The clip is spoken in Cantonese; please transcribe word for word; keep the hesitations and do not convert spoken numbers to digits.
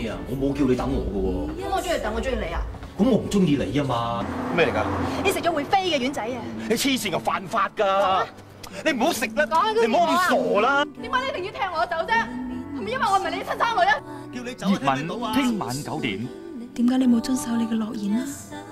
啊，我冇叫你等我噶喎。 咁我中意等，我中意你啊？ 咁我唔中意你啊嘛。咩嚟㗎？ 你食咗會飛嘅丸仔啊！ 你黐線嘅犯法㗎！你唔好食啦， 你唔好咁傻啦。 點解你一定要踢我走啫？係咪因為我唔係你親生女啊？ 叫你走葉問聽晚九點。 點解你冇遵守你嘅諾言啊？